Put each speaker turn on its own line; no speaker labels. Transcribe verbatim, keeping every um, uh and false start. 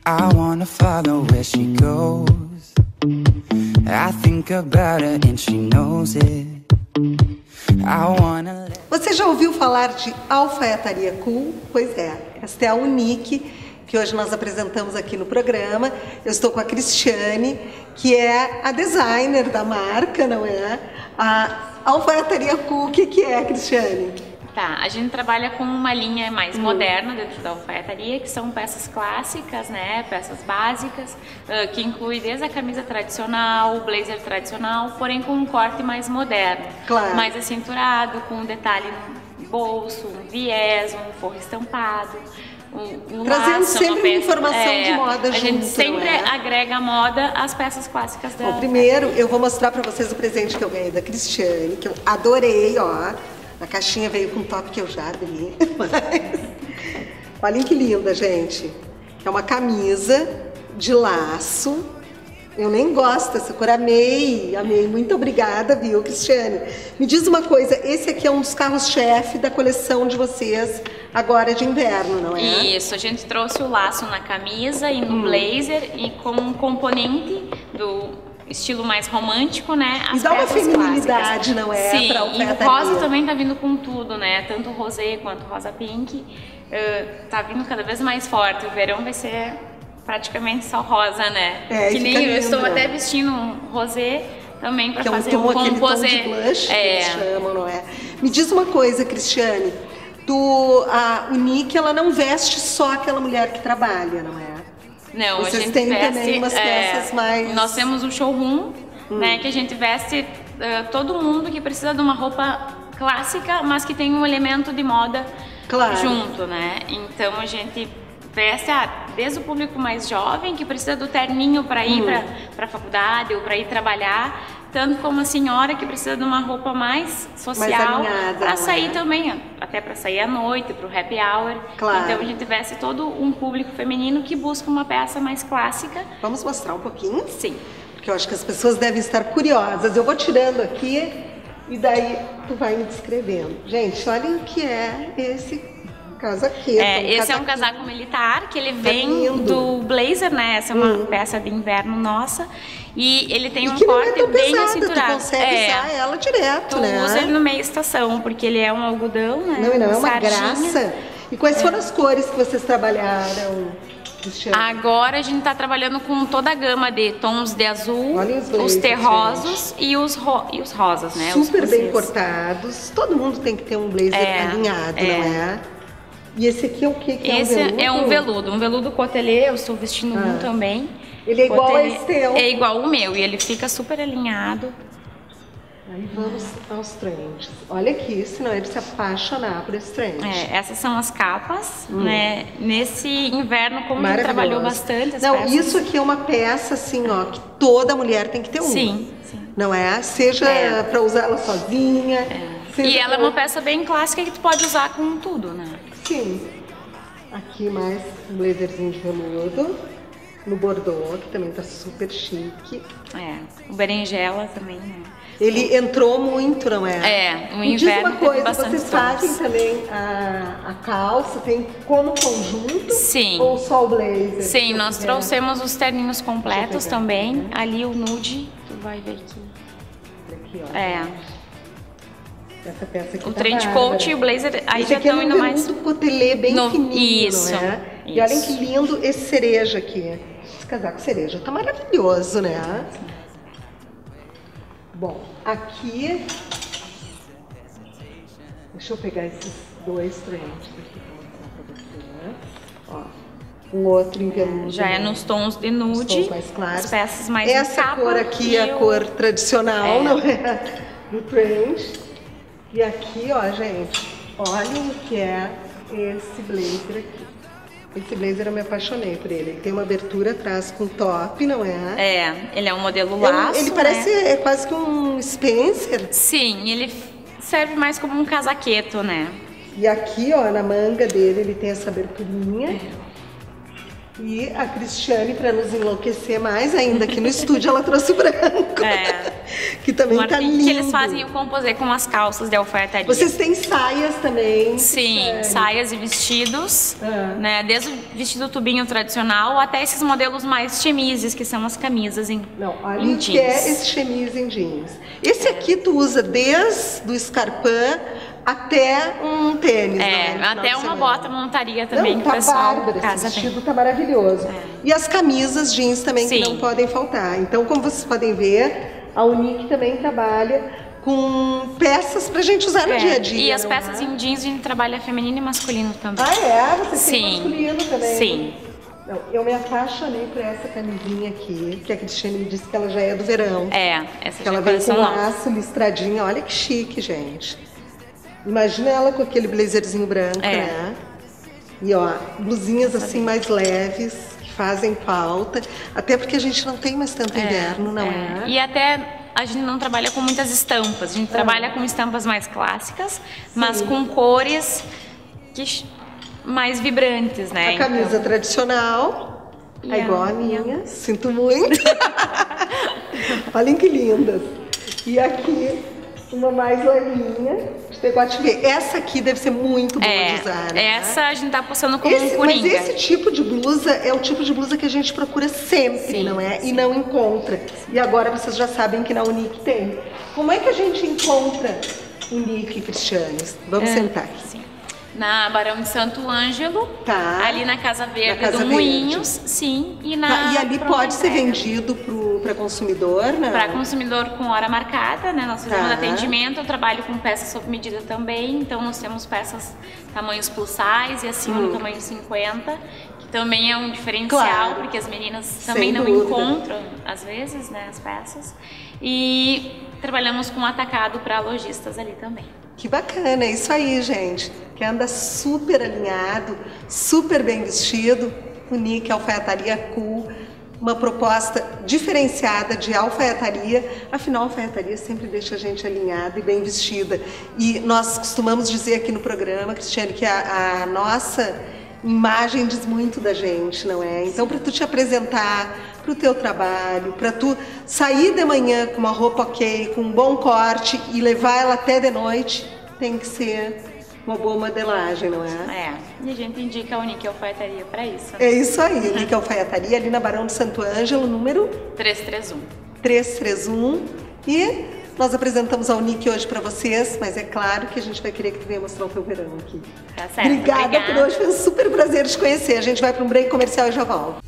I wanna follow where she goes. I think about her and she knows it. I wanna...
Você já ouviu falar de alfaiataria cool? Pois é, esta é a Unique, que hoje nós apresentamos aqui no programa. Eu estou com a Cristiane, que é a designer da marca, não é? A alfaiataria cool, o que, que é, Cristiane?
Tá, a gente trabalha com uma linha mais hum. moderna dentro da alfaiataria, que são peças clássicas, né, peças básicas, uh, que inclui desde a camisa tradicional, o blazer tradicional, porém com um corte mais moderno,
claro.
mais acinturado, com um detalhe no bolso, um viés, um forro estampado. Um, um
Trazendo
laço,
sempre
peça,
informação
é,
de moda
a
junto,
gente sempre
é?
agrega moda às peças clássicas da...
Bom, primeiro eu vou mostrar pra vocês o presente que eu ganhei da Cristiane, que eu adorei, ó. A caixinha veio com um top que eu já abri. Mas... olhem que linda, gente. É uma camisa de laço. Eu nem gosto dessa cor. Amei, amei. Muito obrigada, viu, Cristiane? Me diz uma coisa, esse aqui é um dos carros-chefe da coleção de vocês agora de inverno, não é?
Isso, a gente trouxe o laço na camisa e no hum. blazer e como um componente do... estilo mais romântico, né? As
e dá uma feminilidade,
clássicas.
não é?
Sim,
pra
e o rosa também tá vindo com tudo, né? Tanto o rosé quanto o rosa pink. Uh, tá vindo cada vez mais forte. O verão vai ser praticamente só rosa, né?
É,
que nem
lindo,
eu estou
né?
até vestindo um rosé também para fazer
é um,
um composé.
De blush, é. que eles chamam, não é? Me diz uma coisa, Cristiane. Tu, a Unique, ela não veste só aquela mulher que trabalha, não é?
Não,
Vocês
a gente
têm
veste,
também umas peças
é,
mais...
Nós temos um showroom, hum. né, que a gente veste uh, todo mundo que precisa de uma roupa clássica, mas que tem um elemento de moda
claro.
junto, né? Então a gente veste ah, desde o público mais jovem, que precisa do terninho para ir hum. para a faculdade ou para ir trabalhar, tanto como a senhora que precisa de uma roupa mais social para sair é? também, até para sair à noite, para o happy hour.
Claro.
Então a gente veste todo um público feminino que busca uma peça mais clássica.
Vamos mostrar um pouquinho?
Sim.
Porque eu acho que as pessoas devem estar curiosas. Eu vou tirando aqui e daí tu vai me descrevendo. Gente, olhem o que é esse casaqueto.
É,
um
esse
casaquinho.
é um casaco militar, que ele vem
lindo.
do blazer, né? Essa é uma
hum.
peça de inverno nossa. E ele tem
e
um
que
corte
não é tão
bem
pesada,
acinturado.
Tu consegue
é,
usar ela direto,
tu
né?
usa ele no meio estação, porque ele é um algodão, né?
Não, e não é uma
sardinha.
graça. E quais é. foram as cores que vocês trabalharam, Cristiane?
Agora a gente está trabalhando com toda a gama de tons de azul, os, os terrosos e os, ro e os rosas, né?
Super
os
bem cortados. Todo mundo tem que ter um blazer é, alinhado, é. não é? E esse aqui é o que? que é
esse
um veludo?
é um veludo, um veludo cotelê, eu estou vestindo ah. um também.
Ele é igual
cotelê,
a esse teu?
É igual o meu, e ele fica super alinhado.
Aí vamos aos trends. Olha aqui, senão ele se apaixonar por esse trend.
É, essas são as capas, hum. né? Nesse inverno, como a gente trabalhou bastante as
Não,
peças.
isso aqui é uma peça assim, ó, que toda mulher tem que ter uma.
Sim, sim.
Não é? Seja é. para usar ela sozinha.
É. E ela é uma peça bem clássica que tu pode usar com tudo, né?
Sim. Aqui mais um blazerzinho de veludo. No Bordeaux, que também tá super chique.
É, o berinjela também, né?
Ele entrou muito, não é?
É, no
Me
inverno
diz uma coisa,
bastante
vocês fazem também a, a calça, tem como conjunto?
Sim.
Ou só o blazer?
Sim, nós quiser. trouxemos os terninhos completos também. Né? Ali o nude, tu vai ver aqui.
Aqui, ó.
É.
Essa peça aqui
o
tá
trench coat e o blazer, aí
esse
já
estão
é indo mais...
do cotelê bem no... fininho,
isso,
não é?
Isso.
E olhem que lindo esse cereja aqui. Esse casaco cereja tá maravilhoso, né? Bom, aqui... Deixa eu pegar esses dois trends aqui pra mostrar pra você, né? Ó, um outro em veludo.
Já é nos tons de nude,
tons mais claros.
As peças mais
Essa
capa,
cor aqui é a
o...
cor tradicional,
é.
não é? Do trend. E aqui, ó, gente, olhem o que é esse blazer aqui. Esse blazer eu me apaixonei por ele. Ele tem uma abertura atrás com top, não é?
É, ele é um modelo laço,
Ele parece
né?
é quase que um Spencer.
Sim, ele serve mais como um casaqueto, né?
E aqui, ó, na manga dele, ele tem essa aberturinha. É. E a Cristiane, para nos enlouquecer mais ainda aqui no estúdio, ela trouxe o branco. É. Que também tá lindo.
Que eles fazem o composê com as calças de alfaiataria.
Vocês têm saias também?
Sim, Cristiane. Saias e vestidos, ah. né? Desde o vestido tubinho tradicional até esses modelos mais chemises, que são as camisas em,
Não,
olha
em jeans. Que é esse chemise em jeans. Esse é. aqui tu usa desde o escarpão até um tênis.
É,
né,
até uma bota montaria também.
Não, tá bárbaro, esse vestido tá maravilhoso. É. E as camisas jeans também, Sim. que não podem faltar. Então, como vocês podem ver, a Unique também trabalha com peças pra gente usar no é. dia a dia.
E as peças é? em jeans a gente trabalha feminino e masculino também.
Ah, é? Você
Sim.
tem masculino também?
Sim.
Não, eu me apaixonei por essa camisinha aqui, que a Cristiane me disse que ela já é do verão.
É, essa
que ela vem com laço listradinha. Olha que chique, gente. Imagina ela com aquele blazerzinho branco, é. né? E ó, blusinhas assim mais leves, que fazem falta. Até porque a gente não tem mais tanto é, inverno, não é.
é? E até a gente não trabalha com muitas estampas. A gente é. trabalha com estampas mais clássicas, Sim. mas com cores que, mais vibrantes, né?
A camisa então... tradicional, é igual a minha. minha. Sinto muito. Olhem que lindas. E aqui, uma mais levinha. Decote V. Essa aqui deve ser muito boa
é,
de usar, né?
Essa a gente tá postando como
esse,
um coringa.
Mas esse tipo de blusa é o tipo de blusa que a gente procura sempre, sim, não é? Sim. E não encontra. E agora vocês já sabem que na Unique tem. Como é que a gente encontra Unique, Cristiane? Vamos é, sentar aqui. Sim.
Na Barão de Santo Ângelo,
tá.
ali na Casa Verde
na Casa
do
Verde.
Moinhos, sim. E, na
tá. e ali pode ser vendido para consumidor, né?
Para consumidor com hora marcada, né? Nós fazemos tá. atendimento, eu trabalho com peças sob medida também, então nós temos peças tamanhos plus size e acima hum. do tamanho cinquenta, que também é um diferencial, claro. porque as meninas também Sem não dúvida. encontram, às vezes, né, as peças. E trabalhamos com atacado para lojistas ali também.
Que bacana, é isso aí, gente. Que anda super alinhado, super bem vestido. Unique, alfaiataria cool, uma proposta diferenciada de alfaiataria. Afinal, a alfaiataria sempre deixa a gente alinhada e bem vestida. E nós costumamos dizer aqui no programa, Cristiane, que a, a nossa imagem diz muito da gente, não é? Então, para tu te apresentar para o teu trabalho, para tu sair de manhã com uma roupa ok, com um bom corte e levar ela até de noite, tem que ser uma boa modelagem, não é?
É, e a gente indica a Unique Alfaiataria para isso. Né?
É isso aí, Unique Alfaiataria, ali na Barão de Santo Ângelo, número?
trezentos e trinta e um.
trezentos e trinta e um. E nós apresentamos a Unique hoje para vocês, mas é claro que a gente vai querer que tu venha mostrar o teu verão aqui.
Tá certo.
Obrigada, Obrigada por hoje, foi um super prazer te conhecer. A gente vai para um break comercial e já volta.